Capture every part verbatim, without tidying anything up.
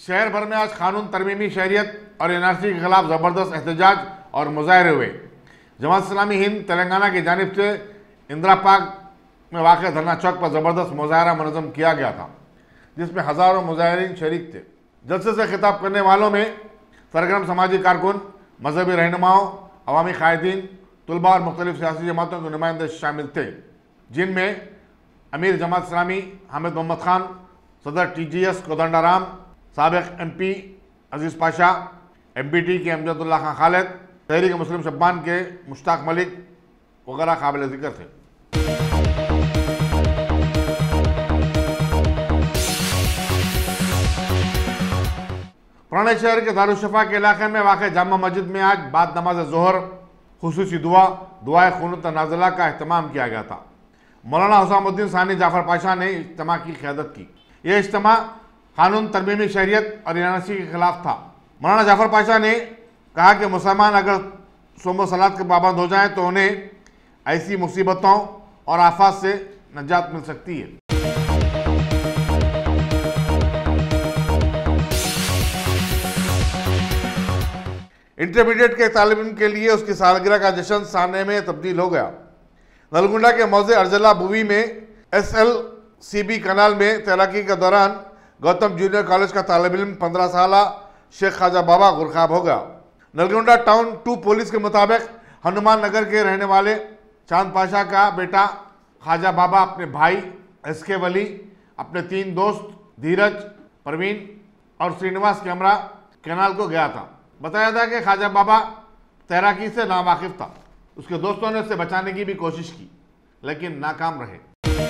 शहर भर में आज कानून तरमीमी शहरियत और एन आर सी के खिलाफ ज़बरदस्त एहतजाज और मुजाहरे हुए। जमात इस्लामी हिंद तेलंगाना की जानिब से इंदिरा पार्क में वाक़ धरना चौक पर ज़बरदस्त मुजाहरा मुनज़्ज़म किया गया था, जिसमें हज़ारों मुजाहिरीन शरीक थे। जलसे से खिताब करने वालों में सरगर्म समाजी कारकुन, मजहबी रहनुमाओं, अवामी कायदीन, तुलबा और मुख्तलिफ सियासी जमातों के नुमाइंदे शामिल थे, जिनमें अमीर जमात इस्लामी हामिद मोहम्मद खान, सदर टी जी एस कोदंडाराम, साबिक M P Aziz Pasha, M P T के अमजदुल्ला खान खालिद, तहरीक मुस्लिम शब्बान के मुश्ताक मलिक वगैरह काबिल ज़िक्र थे। पुराने शहर के दारुशफा के इलाके में वाक़ जामा मस्जिद में आज बाद नमाज ज़ोहर खुसूसी दुआ दुआए ख़ुनूत नाज़िला का अहतमाम किया गया था। मौलाना हुसामुद्दीन सानी जाफ़र पाशा ने इज्तिमा की क़यादत की। यह इज्तिमा कानून तरमीमी शहरियत और एन आर सी के खिलाफ था। मौलाना जाफ़र पाशा ने कहा कि मुसलमान अगर सोम सलात के पाबंद हो जाएं तो उन्हें ऐसी मुसीबतों और आफात से नजात मिल सकती है। इंटरमीडिएट के तालिब इल्म के लिए उसकी सालगिरह का जश्न साने में तब्दील हो गया। नलगुंडा के मौजे अर्जला बुवी में S L C B canal में तैराकी के दौरान गौतम जूनियर कॉलेज का तालिब इल्म पंद्रह साला शेख ख्वाजा बाबा गुरखाब हो गया। नलगुंडा टाउन टू पुलिस के मुताबिक हनुमान नगर के रहने वाले चांद पाशा का बेटा ख्वाजा बाबा अपने भाई एस के वली, अपने तीन दोस्त धीरज, परवीन और श्रीनिवास के हमरा कैनाल को गया था। बताया था कि ख्वाजा बाबा तैराकी से नावाकिफ था। उसके दोस्तों ने उसे बचाने की भी कोशिश की, लेकिन नाकाम रहे।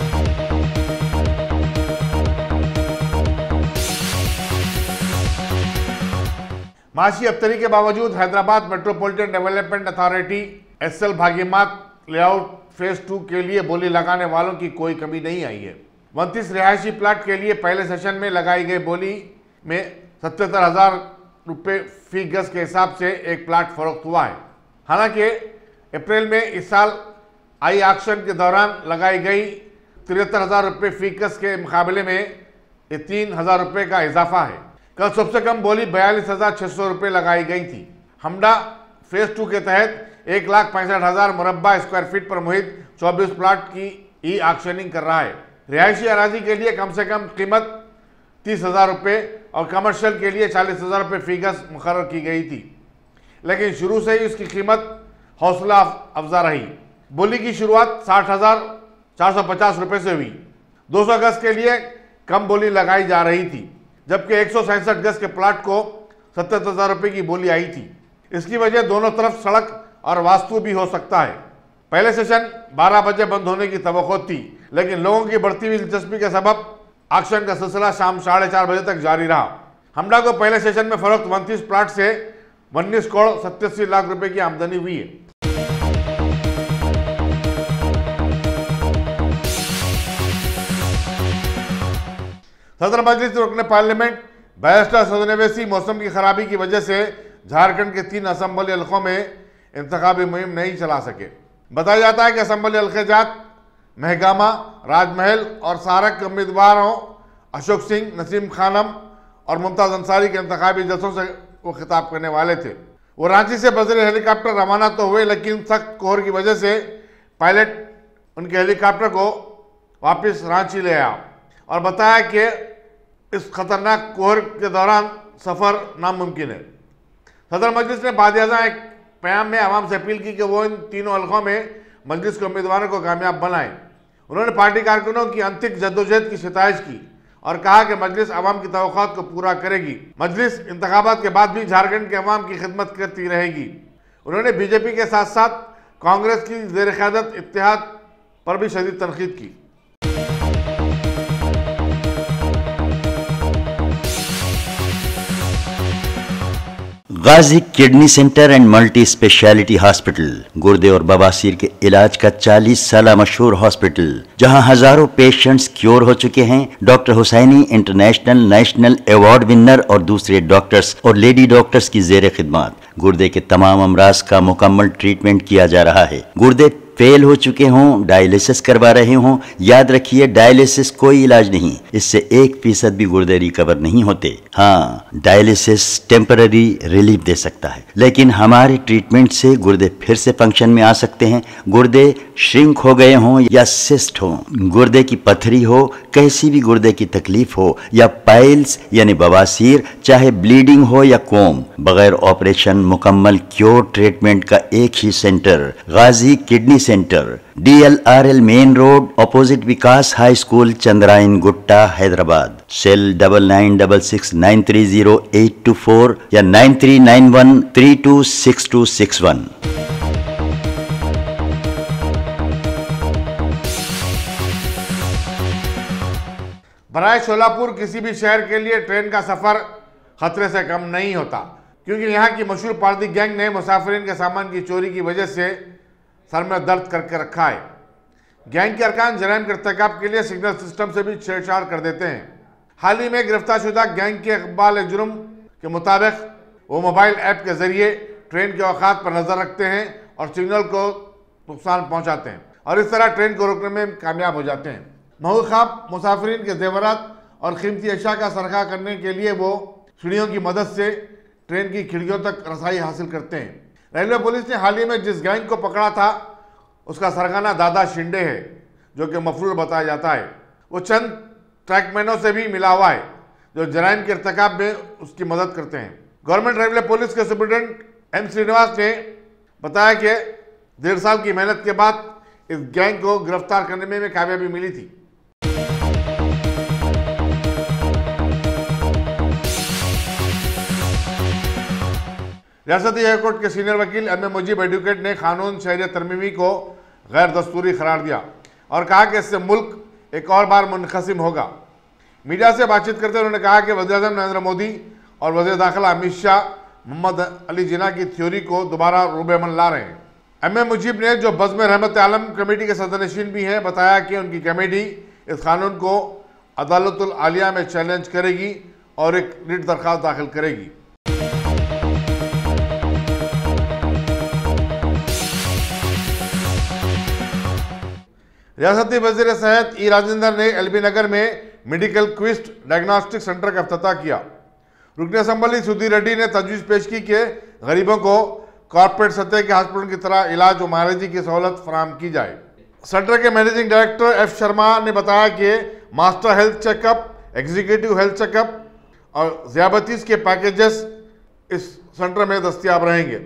माशी अबतरी के बावजूद Hyderabad metropolitan development authority S L Bhagimat layout phase two के लिए बोली लगाने वालों की कोई कमी नहीं आई है। उनतीस रिहायशी प्लाट के लिए पहले सेशन में लगाई गई बोली में सतहत्तर हजार रुपये फी गज के हिसाब से एक प्लाट फरोख्त हुआ है। हालांकि अप्रैल में इस साल आई ऑक्शन के दौरान लगाई गई तिहत्तर हजार रुपये फी गज के मुकाबले में ये तीन हजार रुपये का इजाफा है। कल सबसे कम बोली बयालीस हजार छः सौ रुपये लगाई गई थी। हमडा फेज टू के तहत एक लाख पैंसठ हजार मुरब्बा स्क्वायर फीट पर मुहित चौबीस प्लाट की ई ऑक्शनिंग कर रहा है। रिहायशी अराजी के लिए कम से कम कीमत तीस हजार रुपये और कमर्शियल के लिए चालीस हजार रुपये फी गज मुकर्रर की गई थी, लेकिन शुरू से ही उसकी कीमत हौसला अफजा रही। बोली की शुरुआत साठ हजार चार सौ पचास रुपये से हुई। दो सौ गज के लिए कम बोली लगाई जा रही थी, जबकि एक सौ सैंसठ गज के प्लाट को सत्तर हजार रुपये की बोली आई थी। इसकी वजह दोनों तरफ सड़क और वास्तु भी हो सकता है। पहले सेशन बारह बजे बंद होने की तवक्को थी, लेकिन लोगों की बढ़ती हुई दिलचस्पी के सबब ऑक्शन का सिलसिला शाम साढ़े चार बजे तक जारी रहा। हमडा को पहले सेशन में फरोख्त उनतीस प्लाट से उन्नीस करोड़ सत्तासी लाख रुपए की आमदनी हुई है। सदर मजलिस रुकने पार्लियामेंट बैरिस्टर सदन अवैसी मौसम की खराबी की वजह से झारखंड के तीन असम्बली हल्कों में इंतखाबी मुहिम नहीं चला सके। बताया जाता है कि असम्बली हल्के जात महगामा, राजमहल और सारक के उम्मीदवारों अशोक सिंह, नसीम खानम और मुमताज़ अंसारी के इंतखाबी जलसों से वो खिताब करने वाले थे। वो रांची से बजरी हेलीकॉप्टर रवाना तो हुए, लेकिन सख्त कोहर की वजह से पायलट उनके हेलीकॉप्टर को वापस रांची ले आया और बताया कि इस खतरनाक कोहर के दौरान सफ़र नामुमकिन है। सदर मजलिस ने बादियाज़ा एक प्याम में आवाम से अपील की कि वो इन तीनों हल्कों में मजलिस के उम्मीदवारों को कामयाब बनाएं। उन्होंने पार्टी कारकुनों की अंतिम जद्दोजहद की सिताइश की और कहा कि मजलिस अवाम की तवक्कुआत को पूरा करेगी। मजलिस इंतखाबात के बाद भी झारखंड के अवाम की खिदमत करती रहेगी। उन्होंने बीजेपी के साथ साथ कांग्रेस की ज़ेर क़यादत इत्तेहाद पर भी शदीद तनकीद की। Ghazi kidney centre and multi speciality hospital, गुर्दे और बवासीर के इलाज का चालीस साल मशहूर हॉस्पिटल, जहां हजारों पेशेंट्स क्योर हो चुके हैं। Doctor Husaini international national award winner और दूसरे डॉक्टर्स और लेडी डॉक्टर्स की जेर खिदमत। गुर्दे के तमाम अमराज का मुकम्मल ट्रीटमेंट किया जा रहा है। गुर्दे फेल हो चुके हों, डायलिसिस करवा रहे हों, याद रखिए डायलिसिस कोई इलाज नहीं, इससे एक फीसद भी गुर्दे रिकवर नहीं होते। हाँ, डायलिसिस टेम्पररी रिलीफ दे सकता है, लेकिन हमारे ट्रीटमेंट से गुर्दे फिर से फंक्शन में आ सकते हैं। गुर्दे श्रिंक हो गए हों या सिस्ट हो, गुर्दे की पथरी हो, कैसी भी गुर्दे की तकलीफ हो, या पाइल्स यानी बवासीर, चाहे ब्लीडिंग हो या कोम, बगैर ऑपरेशन मुकम्मल क्योर ट्रीटमेंट का एक ही centre, Ghazi kidney centre, D L R L main road, opposite Vikas high school, Chandrayan Gutta, Hyderabad. Cell double nine double six nine three zero eight two four या nine three nine one three two six two six one. बराए शोलापुर किसी भी शहर के लिए train का सफर खतरे से कम नहीं होता, क्योंकि यहाँ की मशहूर पारदी गैंग ने मुसाफिरीन के सामान की चोरी की वजह से सर में दर्द करके रखा है। गैंग के अरकान जराइम के इर्तिकाब के लिए सिग्नल सिस्टम से भी छेड़छाड़ कर देते हैं। हाल ही में गिरफ्तार शुदा गैंग के इकबाल जुर्म के मुताबिक वो मोबाइल ऐप के जरिए ट्रेन के औकात पर नजर रखते हैं और सिग्नल को नुकसान पहुंचाते हैं और इस तरह ट्रेन को रोकने में कामयाब हो जाते हैं। महू ख्वाब मुसाफिरीन के जेवरात और कीमती अशा का सरखा करने के लिए वो सीढ़ियों की मदद से ट्रेन की खिड़कियों तक रसाई हासिल करते हैं। रेलवे पुलिस ने हाल ही में जिस गैंग को पकड़ा था उसका सरगना दादा शिंदे है, जो कि मफरूर बताया जाता है। वो चंद ट्रैकमैनों से भी मिला हुआ है जो जराइम के इर्तिकाब में उसकी मदद करते हैं। गवर्नमेंट रेलवे पुलिस के सुप्रिटेंडेंट एम श्रीनिवास ने बताया कि डेढ़ साल की मेहनत के बाद इस गैंग को गिरफ्तार करने में कामयाबी मिली थी। रियासती हाईकोर्ट के सीनियर वकील एम ए मुजीब एडवोकेट ने कानून शहरियत तरमीमी को गैर दस्तूरी करार दिया और कहा कि इससे मुल्क एक और बार मुनक़सिम होगा। मीडिया से बातचीत करते हुए उन्होंने कहा कि वज़ीर-ए-आज़म नरेंद्र मोदी और वज़ीर दाखिला अमित शाह मोहम्मद अली जिन्ना की थ्योरी को दोबारा रूबेमन ला रहे हैं। एम ए मुजीब ने, जो बज़्म रहमत आलम कमेटी के सदरनशीन भी हैं, बताया कि उनकी कमेटी इस कानून को अदालतुल आलिया में चैलेंज करेगी और एक रिट दरख्वास्त दाखिल करेगी। रियासती वज़ीर सेहत ई राजेंद्र ने एलबी नगर में मेडिकल क्विस्ट डायग्नोस्टिक सेंटर का इफ्तिताह किया। रुकन असम्बली सुधीर रेड्डी ने तजवीज़ पेश की कि गरीबों को कॉर्पोरेट सतह के हॉस्पिटल की तरह इलाज और मालिजी की सहूलत फराहम की जाए। सेंटर के मैनेजिंग डायरेक्टर एफ शर्मा ने बताया कि master health checkup, executive health checkup और ज़ियाबतीस के पैकेजेस इस सेंटर में दस्तियाब रहेंगे।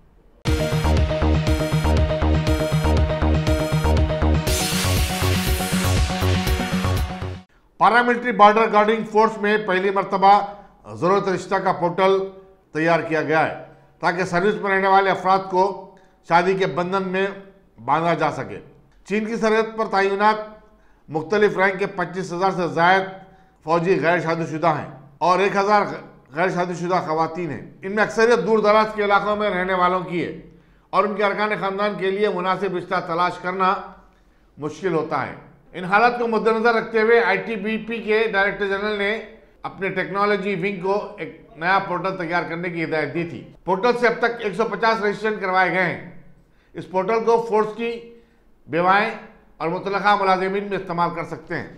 पारामिलिट्री बॉर्डर गार्डिंग फोर्स में पहली मरतबा ज़रूरत रिश्ता का पोर्टल तैयार किया गया है ताकि सर्विस में रहने वाले अफराद को शादी के बंधन में बांधा जा सके। चीन की सरहद पर तैनात मुख्तलिफ रैंक के पच्चीस हज़ार से ज़ायद फौजी गैर शादीशुदा हैं और एक हज़ार गैर शादीशुदा खवातीन हैं। इनमें अक्सरियत दूर दराज के इलाकों में रहने वालों की है और उनके अरकान ख़ानदान के लिए मुनासिब रिश्ता तलाश करना मुश्किल होता है। इन हालात को मद्देनजर रखते हुए आई टी बी पी के डायरेक्टर जनरल ने अपने टेक्नोलॉजी विंग को एक नया पोर्टल तैयार करने की हिदायत दी थी। पोर्टल से अब तक एक सौ पचास रजिस्ट्रेशन करवाए गए हैं। इस पोर्टल को फोर्स की बेवाएं और मुतलका मुलाजिमीन में इस्तेमाल कर सकते हैं।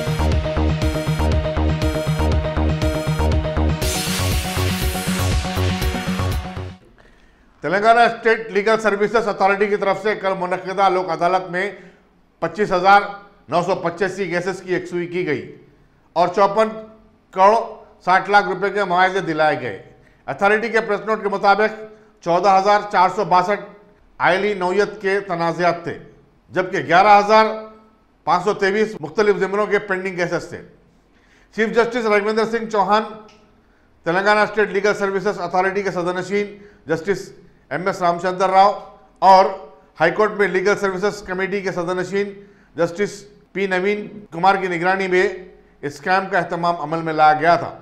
Telangana state legal services authority की तरफ से कल मुनक्किदा लोक अदालत में पच्चीस हजार नौ सौ पचासी केसेस की यकसुई की गई और चौपन करोड़ साठ लाख रुपए के मुआवजे दिलाए गए। अथॉरिटी के प्रेस नोट के मुताबिक चौदह हजार चार सौ बासठ आयली नौयत के तनाज़ात थे, जबकि ग्यारह हजार पाँच सौ तेईस मुख्तलिफ ज़िम्मों के पेंडिंग केसेस थे। Chief justice Raghuvendra Singh Chauhan, Telangana state legal services authority के सदरनशीन justice M S Ramachandra Rao और हाईकोर्ट में लीगल सर्विसेज कमेटी के सदरनशीन जस्टिस पी नवीन कुमार की निगरानी में इस कैंप का एहतमाम अमल में लाया गया था।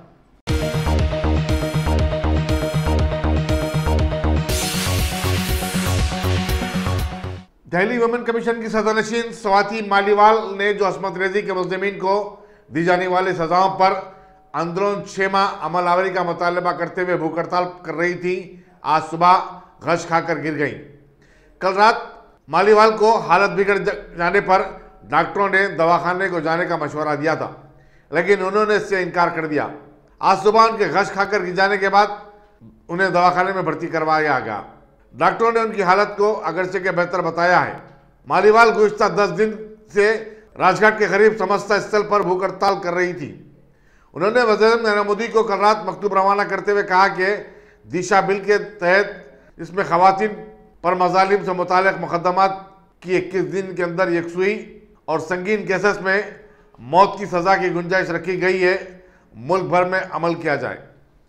दिल्ली वुमेन कमीशन की सदरनशीन स्वाति मालीवाल ने जो असमत रेजी के मुल्ज़िमीन को दी जाने वाली सजाओं पर अंदरून छह माह अमल आवरी का मुतालबा करते हुए भूख हड़ताल कर रही थी, आज सुबह गश खाकर गिर गई। कल रात मालीवाल को हालत बिगड़ जाने पर डॉक्टरों ने दवाखाने को जाने का मशवरा दिया था, लेकिन उन्होंने इससे इनकार कर दिया। आज सुबह उनके गश खाकर गिर जाने के बाद उन्हें दवाखाने में भर्ती करवाया गया। डॉक्टरों ने उनकी हालत को अगरचे के बेहतर बताया है। मालीवाल गुज़िश्ता दस दिन से राजघाट के करीब समस्या स्थल पर भूख हड़ताल कर रही थी। उन्होंने वज़ीर नरेंद्र मोदी को कल रात मकतूब रवाना करते हुए कहा कि दिशा बिल के तहत इसमें खवातीन पर मजालिम से मुताल्लिक़ मुकदमात की इक्कीस दिन के अंदर यकसुई और संगीन केसेस में मौत की सज़ा की गुंजाइश रखी गई है। मुल्क भर में अमल किया जाए।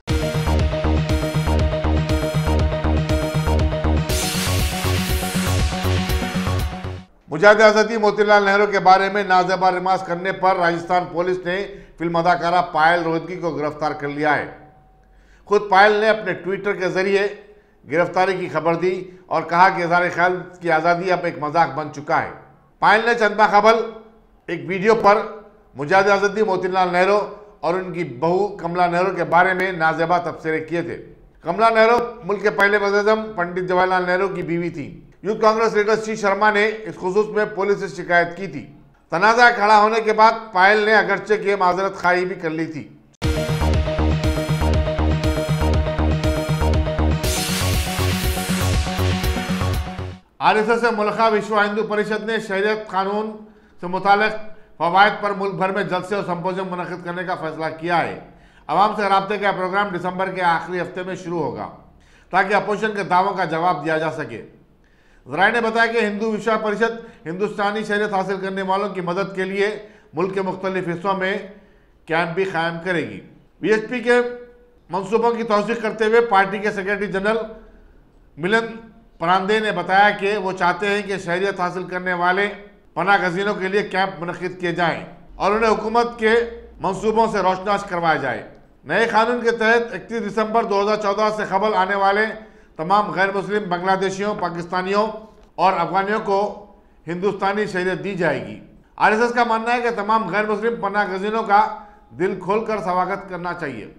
मुजाहिद आज़ादी मोतीलाल नेहरू के बारे में नाजेबा रिमार्क्स करने पर राजस्थान पुलिस ने फिल्म अदाकारा पायल रोहतगी को गिरफ्तार कर लिया है। खुद पायल ने अपने ट्विटर के जरिए गिरफ्तारी की खबर दी और कहा कि इज़हार ख्याल की आज़ादी अब एक मजाक बन चुका है। पायल ने चंदा कबल एक वीडियो पर मुजाहिद आज़ादी मोतीलाल नेहरू और उनकी बहू कमला नेहरू के बारे में नाजेबा तबसरे किए थे। कमला नेहरू मुल्क के पहले वज़ीर-ए-आज़म पंडित जवाहरलाल नेहरू की बीवी थी। यूथ कांग्रेस लीडर श्री शर्मा ने इस खुसूस में पुलिस से शिकायत की थी। तनाज़ा खड़ा होने के बाद पायल ने अगरचे की माजरत खाई भी कर ली थी। आरएसएस से मुल्का विश्व हिंदू परिषद ने शरीयत कानून से मुताल्लिक़ फवायद पर मुल्क भर में जल्द से संपोजियम मुनक़िद करने का फैसला किया है। अवाम से राब्ते का प्रोग्राम दिसंबर के आखिरी हफ्ते में शुरू होगा ताकि अपोजिशन के दावों का जवाब दिया जा सके। ज़राए ने बताया कि हिंदू विश्व परिषद हिंदुस्तानी शरीयत हासिल करने वालों की मदद के लिए मुल्क के मुख्तलिफ हिस्सों में कैंप भी कायम करेगी। बीएसपी के मंसूबों की तौसीक़ करते हुए पार्टी के सेक्रेटरी जनरल मिलन परांदे ने बताया कि वो चाहते हैं कि शरीयत हासिल करने वाले पनाह गज़ीनों के लिए कैंप मुनक़िद किए जाएँ और उन्हें हुकूमत के मंसूबों से रोशनास करवाया जाए। नए कानून के तहत इकतीस दिसंबर दो हज़ार चौदह से कबल आने वाले तमाम गैर मुस्लिम बांग्लादेशियों, पाकिस्तानियों और अफगानियों को हिंदुस्तानी शरीयत दी जाएगी। आरएसएस का मानना है कि तमाम गैर मुस्लिम पनाह गज़ीनों का दिल खोलकर स्वागत करना चाहिए।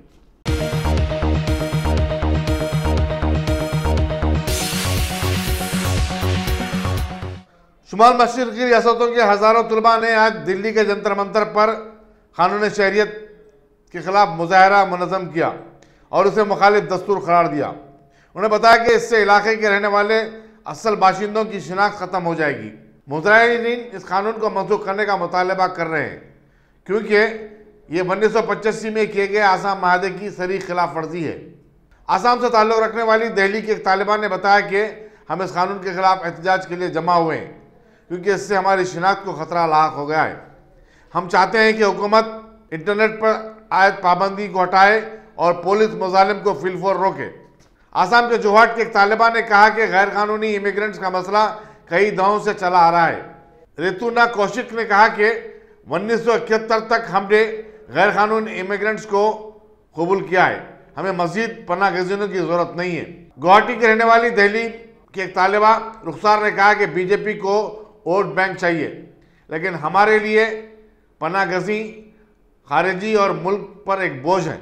शुमाल मशरिक़ की रियासतों के हज़ारों तलबा ने आज दिल्ली के जंतर मंतर पर कानून शरीयत के खिलाफ मुजाहरा मुनज़्ज़म किया और उसे मुखालिफ दस्तूर करार दिया। उन्होंने बताया कि इससे इलाके के रहने वाले असल बाशिंदों की शिनाख्त ख़त्म हो जाएगी। मुज़ाहिरीन इस कानून को मनसूख करने का मुतालबा कर रहे हैं क्योंकि ये उन्नीस सौ पचासी में किए गए आसाम माहदे की सरीह खिलाफ वर्जी है। आसाम से ताल्लुक़ रखने वाली दिल्ली के एक तालिबान ने बताया कि हम इस कानून के खिलाफ एहतजाज के लिए जमा हुए हैं क्योंकि इससे हमारी शिनाख्त को ख़तरा लाक हो गया है। हम चाहते हैं कि हुकूमत इंटरनेट पर आयद पाबंदी को हटाए और पुलिस मुजालिम को फिलफोर रोके। आसाम के जोहाट के एक तालिबान ने कहा कि गैर कानूनी इमिग्रेंट्स का मसला कई दौरों से चला आ रहा है। रेतुना कौशिक ने कहा कि उन्नीस सौ इकहत्तर तक हमने गैर कानूनी इमिग्रेंट्स को कबूल किया है, हमें मजीद पनाह गज़ीनों की ज़रूरत नहीं है। गुवाहाटी के रहने वाली दिल्ली के एक तालिबा रुखसार ने कहा कि बीजेपी को वोट बैंक चाहिए, लेकिन हमारे लिए पनाह गज़ी खारिजी और मुल्क पर एक बोझ है।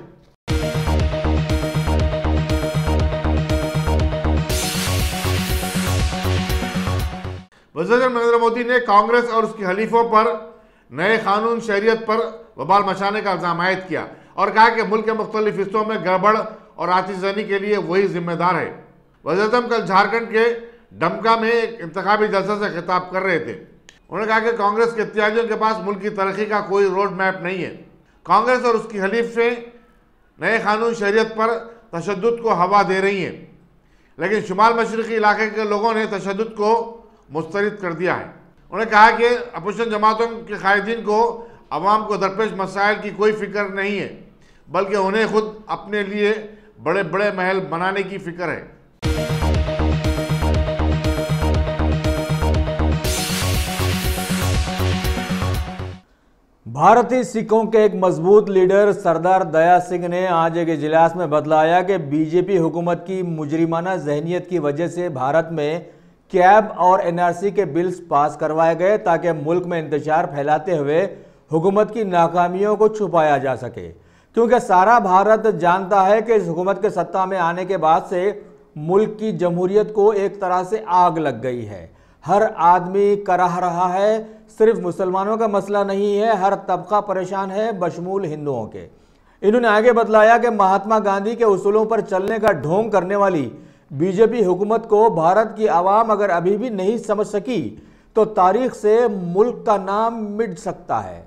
वज़ीर नरेंद्र मोदी ने कांग्रेस और उसके हलीफों पर नए कानून शरीयत पर बवाल मचाने का इल्ज़ाम आयद किया और कहा कि मुल्क के मुख्तलिफ हिस्सों में गड़बड़ और आतिशबाज़ी के लिए वही जिम्मेदार है। वज़ीर-ए-आज़म कल झारखंड के डमका में एक इंतखाबी जलसे से खिताब कर रहे थे। उन्होंने कहा कि कांग्रेस के इत्तेजाजियों के पास मुल्क की तरक्की का कोई रोड मैप नहीं है। कांग्रेस और उसकी हलीफें नए कानून शरीयत पर तशद्दुद को हवा दे रही हैं, लेकिन शुमाल मशरिक़ी इलाके के लोगों ने तशद्दुद को मुस्तरद कर दिया है। उन्होंने कहा कि अपोजिशन जमातों के कायदीन को अवाम को दरपेश मसाइल की कोई फिक्र नहीं है, बल्कि उन्हें खुद अपने लिए बड़े बड़े महल बनाने की फिक्र है। भारतीय सिखों के एक मजबूत लीडर सरदार दया सिंह ने आज एक इजलास में बतलाया कि बीजेपी हुकूमत की मुजरिमाना जहनीत की वजह से भारत में कैब और एनआरसी के बिल्स पास करवाए गए ताकि मुल्क में इंतशार फैलाते हुए हुकूमत की नाकामियों को छुपाया जा सके, क्योंकि सारा भारत जानता है कि इस हुकूमत के सत्ता में आने के बाद से मुल्क की जमहूरियत को एक तरह से आग लग गई है। हर आदमी कराह रहा है। सिर्फ मुसलमानों का मसला नहीं है, हर तबका परेशान है बशमूल हिंदुओं के। इन्होंने आगे बतलाया कि महात्मा गांधी के उसूलों पर चलने का ढोंग करने वाली बीजेपी हुकूमत को भारत की आवाम अगर अभी भी नहीं समझ सकी तो तारीख से मुल्क का नाम मिट सकता है।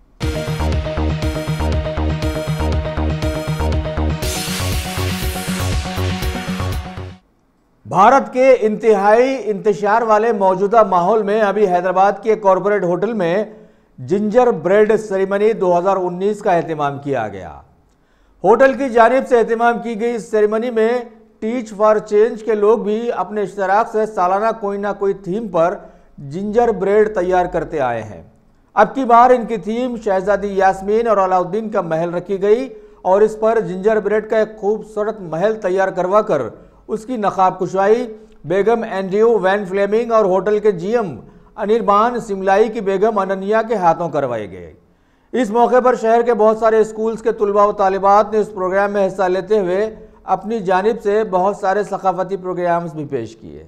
भारत के इंतहाई इंतशार वाले मौजूदा माहौल में अभी हैदराबाद के कॉरपोरेट होटल में जिंजर ब्रेड सेरेमनी दो हज़ार उन्नीस का एहतमाम किया गया। होटल की जानिब से एहतमाम की गई इस सेरेमनी में टीच फॉर चेंज के लोग भी अपने इश्तराक से सालाना कोई ना कोई थीम पर जिंजर ब्रेड तैयार करते आए हैं। अब की बार इनकी थीम शहजादी यास्मीन और अलाउद्दीन का महल रखी गई और इस पर जिंजर ब्रेड का एक खूबसूरत महल तैयार करवा कर उसकी नकाब कुशाई बेगम एंड्रयू वैन फ्लेमिंग और होटल के जीएम अनिर्बान सिमलाई की बेगम अनन्या के हाथों करवाए गए। इस मौके पर शहर के बहुत सारे स्कूल्स के तुलबा व तालिबात ने इस प्रोग्राम में हिस्सा लेते हुए अपनी जानिब से बहुत सारे सकाफती प्रोग्राम्स भी पेश किए।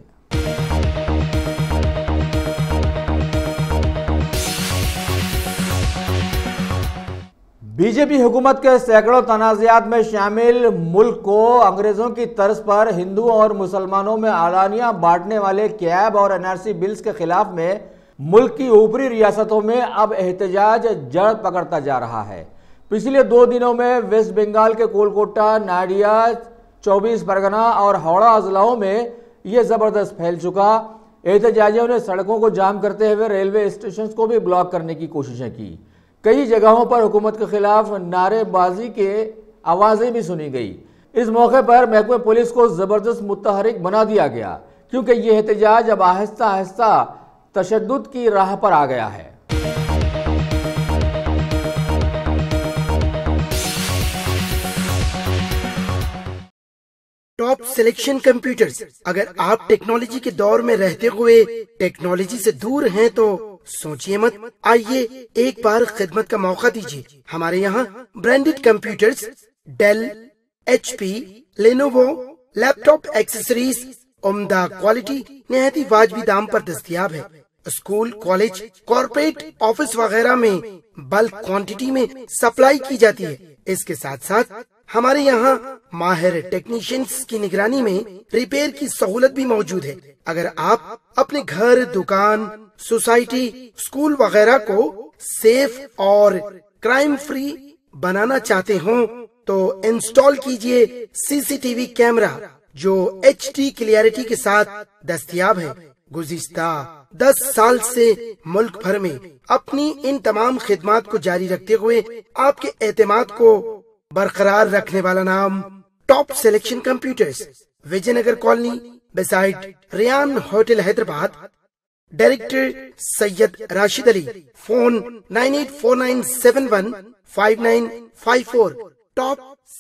बीजेपी हुकूमत के सैकड़ों तनाज़ात में शामिल मुल्क को अंग्रेजों की तर्ज पर हिंदुओं और मुसलमानों में आलानिया बांटने वाले कैब और एनआरसी बिल्स के खिलाफ में मुल्क की ऊपरी रियासतों में अब एहतजाज जड़ पकड़ता जा रहा है। पिछले दो दिनों में वेस्ट बंगाल के कोलकाता, नाडिया, चौबीस परगना और हावड़ा अजलाओं में यह जबरदस्त फैल चुका। एहतजाजियों ने सड़कों को जाम करते हुए रेलवे स्टेशन को भी ब्लॉक करने की कोशिशें की। कई जगहों पर हुकूमत के खिलाफ नारेबाजी के आवाजें भी सुनी गई। इस मौके पर महकमे पुलिस को जबरदस्त मुतहरिक बना दिया गया क्योंकि ये एहतजाज अब आहिस्ता आहिस्ता तशद्दुद की राह पर आ गया है। Top selection computers. अगर आप टेक्नोलॉजी के दौर में रहते हुए टेक्नोलॉजी से दूर हैं तो सोचिए मत, आइए एक बार खिदमत का मौका दीजिए। हमारे यहाँ branded computers Dell, HP, Lenovo, laptop accessories उम्दा क्वालिटी निहायती वाजबी दाम पर दस्तयाब है। स्कूल, कॉलेज, कॉर्पोरेट, ऑफिस वगैरह में बल्क क्वांटिटी में सप्लाई की जाती है। इसके साथ साथ हमारे यहाँ माहिर टेक्नीशियंस की निगरानी में रिपेयर की सहूलत भी मौजूद है। अगर आप अपने घर, दुकान, सोसाइटी, स्कूल वगैरह को सेफ और क्राइम फ्री बनाना चाहते हो तो इंस्टॉल कीजिए सीसीटीवी कैमरा जो एचडी क्लियरिटी के साथ दस्तयाब है। गुज़िश्ता दस साल से मुल्क भर में अपनी इन तमाम खिदमात को जारी रखते हुए आपके एतमाद को बरकरार रखने वाला नाम top selection computers, Vijayanagar colony, beside Riyan hotel, Hyderabad. Director Syed Rashid Ali. Phone nine eight four nine seven one five nine five four. Top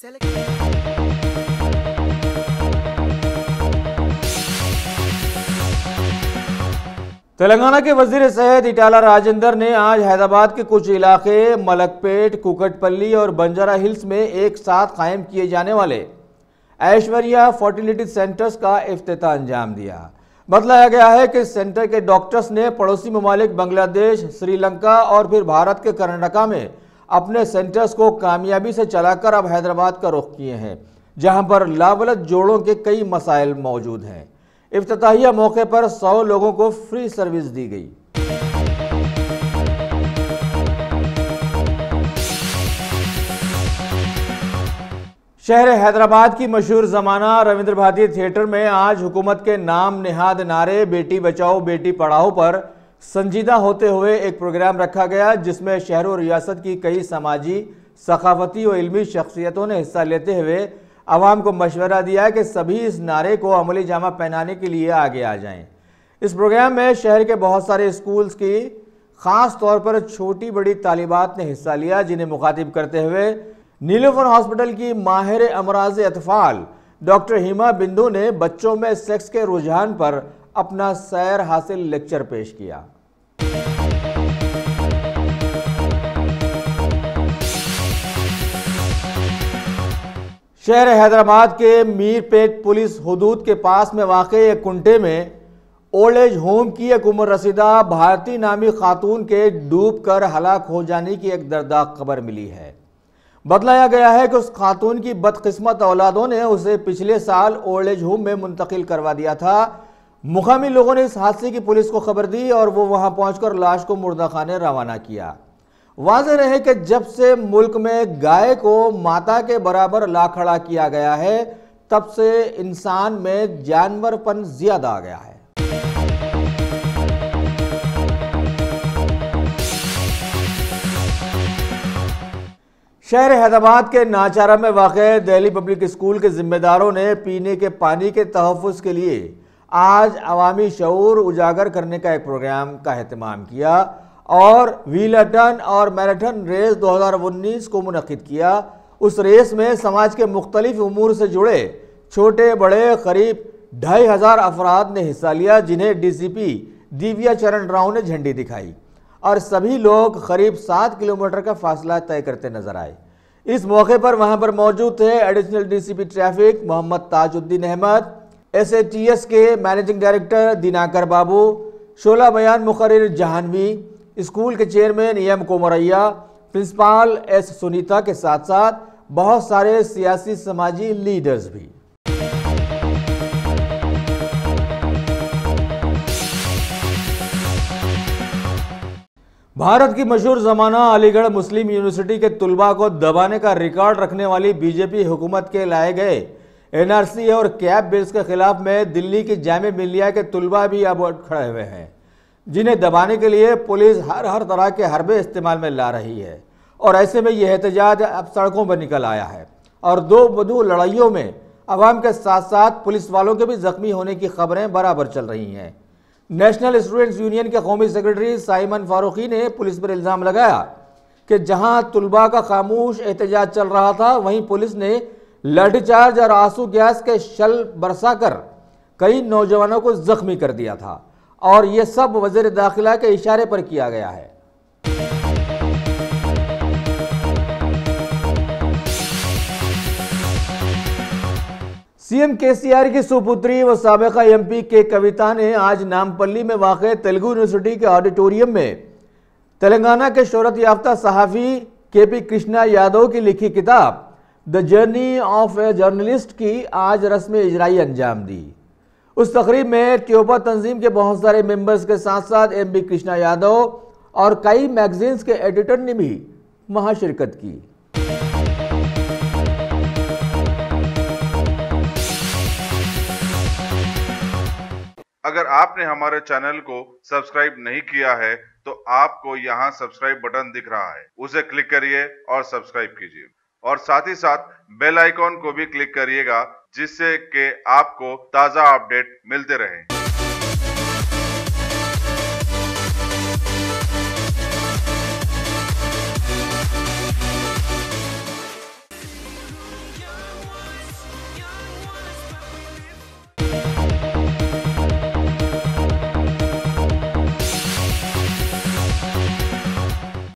Telangana के वजीर सेहत इटाला राजेंद्र ने आज हैदराबाद के कुछ इलाके मलकपेट, कुकटपल्ली और बंजारा हिल्स में एक साथ कायम किए जाने वाले ऐश्वर्या फर्टिलिटी सेंटर्स का इफ्तिताह अंजाम दिया। बतलाया गया है कि सेंटर के डॉक्टर्स ने पड़ोसी ममालिक बांग्लादेश, श्रीलंका और फिर भारत के कर्नाटका में अपने सेंटर्स को कामयाबी से चलाकर अब हैदराबाद का रुख किए हैं, जहां पर लावलत जोड़ों के कई मसाइल मौजूद हैं। इफ्तिताहिया मौके पर सौ लोगों को फ्री सर्विस दी गई। शहर हैदराबाद की मशहूर जमाना रविंद्र भारती थिएटर में आज हुकूमत के नाम निहाद नारे बेटी बचाओ बेटी पढ़ाओ पर संजीदा होते हुए एक प्रोग्राम रखा गया, जिसमें शहर और रियासत की कई समाजी, सकाफती और इल्मी शख्सियतों ने हिस्सा लेते हुए आवाम को मशवरा दिया कि सभी इस नारे को अमली जामा पहनाने के लिए आगे आ जाएं। इस प्रोग्राम में शहर के बहुत सारे स्कूल्स की खास तौर पर छोटी बड़ी तालिबात ने हिस्सा लिया, जिन्हें मुखातिब करते हुए नीलोफर हॉस्पिटल की माहिर अमराज अतफाल डॉक्टर हिमा बिंदु ने बच्चों में सेक्स के रुझान पर अपना सैर हासिल लेक्चर पेश किया। शहर हैदराबाद के मीरपेट पुलिस हुदूद के पास में वाक़े एक कुंटे में ओल्ड एज होम की एक उम्र रसीदा भारती नामी खातून के डूबकर हलाक हो जाने की एक दर्दनाक खबर मिली है। बतलाया गया है कि उस खातून की बदकिस्मत औलादों ने उसे पिछले साल ओल्ड एज होम में मुंतकिल करवा दिया था। मुकामी लोगों ने इस हादसे की पुलिस को खबर दी और वो वहां पहुंचकर लाश को मुर्दाखाने रवाना किया। वाज़ेह रहे कि जब से मुल्क में गाय को माता के बराबर ला खड़ा किया गया है, तब से इंसान में जानवरपन ज्यादा आ गया है। शहर हैदराबाद के नाचारा में वाक़ दिल्ली पब्लिक स्कूल के जिम्मेदारों ने पीने के पानी के तहफ़्फ़ुज़ के लिए आज अवामी शऊर उजागर करने का एक प्रोग्राम का एहतमाम किया और व्हीलटन और मैराथन रेस दो हज़ार उन्नीस को मुनक़िद किया। उस रेस में समाज के मुख्तलिफ उमूर से जुड़े छोटे बड़े करीब ढाई हज़ार अफराद ने हिस्सा लिया, जिन्हें डी सी पी दिव्या चरण राव ने झंडी दिखाई और सभी लोग करीब सात किलोमीटर का फासला तय करते नजर आए। इस मौके पर वहां पर मौजूद थे additional D C P traffic Mohammed Tajuddin Ahmed, S A T S के मैनेजिंग डायरेक्टर दिनाकर बाबू, शोला बयान मुकर्रिर जहानवी, स्कूल के chairman M Komaraiah, principal S Sunitha के साथ साथ बहुत सारे सियासी समाजी लीडर्स भी। भारत की मशहूर जमाना अलीगढ़ मुस्लिम यूनिवर्सिटी के तुलबा को दबाने का रिकॉर्ड रखने वाली बीजेपी हुकूमत के लाए गए एन आर सी और कैब बिल्स के खिलाफ में दिल्ली की जामे मिलिया के तुलबा भी अब खड़े हुए हैं, जिन्हें दबाने के लिए पुलिस हर हर तरह के हरबे इस्तेमाल में ला रही है। और ऐसे में यह एहतजाज अब सड़कों पर निकल आया है और दो बदू लड़ाइयों में अवाम के साथ साथ पुलिस वालों के भी जख्मी होने की खबरें बराबर चल रही हैं। नेशनल स्टूडेंट्स यूनियन के कौमी सेक्रेटरी साइमन फारूकी ने पुलिस पर इल्ज़ाम लगाया कि जहां तुलबा का खामोश एहतजाज चल रहा था, वहीं पुलिस ने लाठीचार्ज और आंसू गैस के शल बरसाकर कई नौजवानों को जख्मी कर दिया था और ये सब वज़ीर दाखिला के इशारे पर किया गया है। सीएम केसीआर की सुपुत्री व साबिका एमपी के कविता ने आज नामपल्ली में वाक़ तेलुगु यूनिवर्सिटी के ऑडिटोरियम में तेलंगाना के शोहरत याफ्ता सहाफ़ी के पी कृष्णा यादव की लिखी किताब the journey of a journalist की आज रस्म इजराई अंजाम दी। उस तकरीब में ट्योपा तंजीम के बहुत सारे मेंबर्स के साथ साथ एम पी कृष्णा यादव और कई मैगजीन्स के एडिटर ने भी वहां शिरकत की। अगर आपने हमारे चैनल को सब्सक्राइब नहीं किया है तो आपको यहाँ सब्सक्राइब बटन दिख रहा है, उसे क्लिक करिए और सब्सक्राइब कीजिए और साथ ही साथ बेल आइकॉन को भी क्लिक करिएगा, जिससे कि आपको ताज़ा अपडेट मिलते रहें।